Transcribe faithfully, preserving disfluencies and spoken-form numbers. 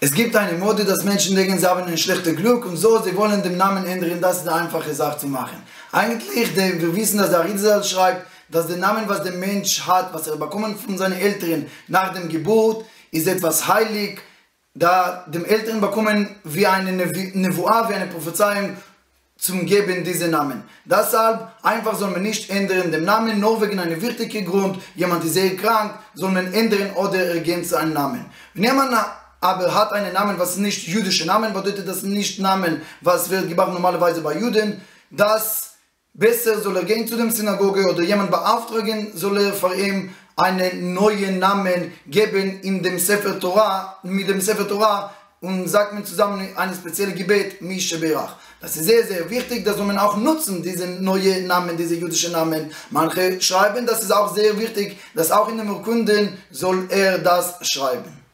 Es gibt eine Mode, dass Menschen denken, sie haben ein schlechtes Glück und so, sie wollen den Namen ändern, das ist eine einfache Sache zu machen. Eigentlich, wir wissen, dass der Arizal schreibt, dass der Name, was der Mensch hat, was er bekommen von seinen Eltern nach dem Geburt, ist etwas heilig, da dem Eltern bekommen wie eine Nevuah, wie eine Prophezeiung zum Geben diese Namen. Deshalb einfach soll man nicht ändern den Namen, nur wegen einem wichtigen Grund, jemand ist sehr krank, soll man ändern oder ergänzen einen Namen. Wenn jemand aber hat einen Namen, was nicht jüdische Namen, bedeutet das nicht Namen, was wird gebraucht normalerweise bei Juden, das besser soll er gehen zu der Synagoge oder jemand beauftragen, soll er für ihn einen neuen Namen geben in dem Sefer Torah, mit dem Sefer Torah und sagt man zusammen ein spezielles Gebet, Mishe Berach. Das ist sehr, sehr wichtig, das soll man auch nutzen, diese neuen Namen, diese jüdischen Namen. Manche schreiben, das ist auch sehr wichtig, dass auch in den Urkunden soll er das schreiben.